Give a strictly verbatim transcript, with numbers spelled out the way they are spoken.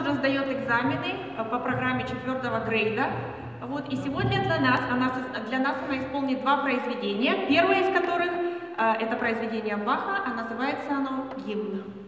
уже сдает экзамены по программе четвертого грейда. Вот, и сегодня для нас, она, для нас она исполнит два произведения. Первое из которых, это произведение Баха, а называется оно «Гимн».